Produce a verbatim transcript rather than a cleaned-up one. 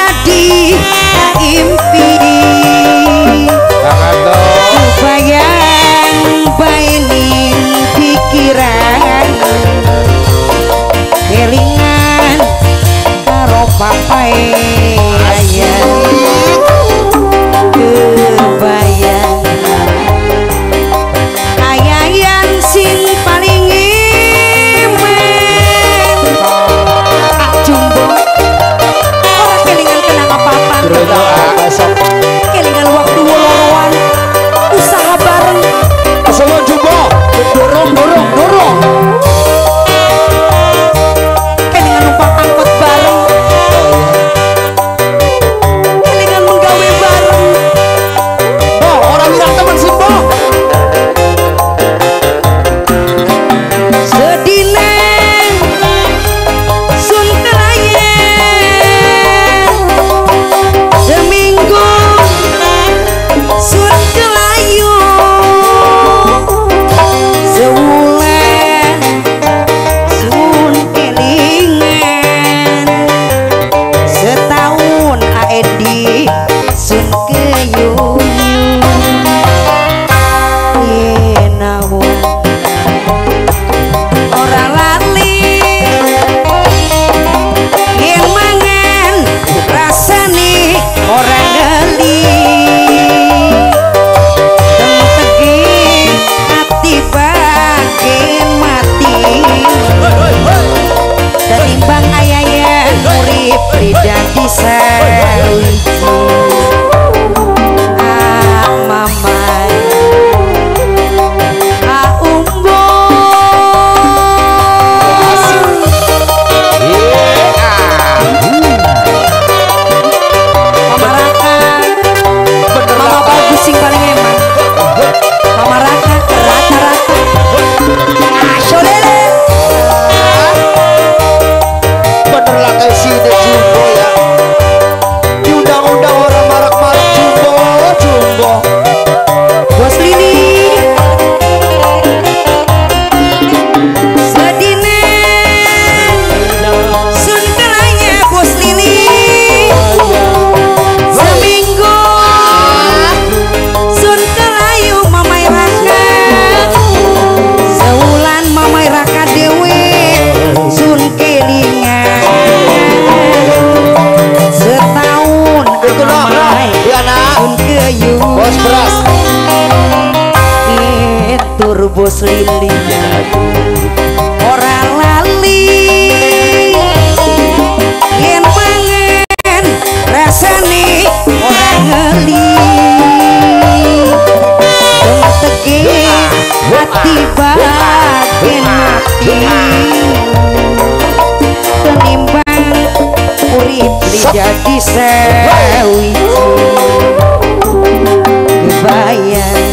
jadi impi bayang baining pikiran kelingan karo papai ayah kebayang ayayan sing paling imen ah jumbo orang kelingan kenang apa-apa kelingan waktu loroan usaha bareng asalnya jumbo dorong dorong dorong kelingan numpak angkot bareng kelingan menggawe bareng Bo orang bilang teman sih Bo sedina sun kelayan seminggu sun kelayu sebulan sun kelingan setahun aedi sun keyuyung yenawan orang lali yang mangan rasane orang geli teng-tegi hati bagian mati ketimbang ayayan urip dadi sawiji ah mamai ah umbo Mama Raka Mama bagus sing paling eman Mama Raka rata-rata asyik deh bener lah kayak si de jumbo ya diundang-undang orang marak-marak jumbo jumbo bos Lili sedine sun kelanya bos Lili seminggu sun kelayu mamai Raka seulan mamai Raka dewe sun kelingan setahun itu noh mamai ya nak sun keyung bos beras tur bos Lili orang lali yen mangan rasane orang ngeli teng-tegi hati bagian mati tenimbang urip jadi sawiji kebayang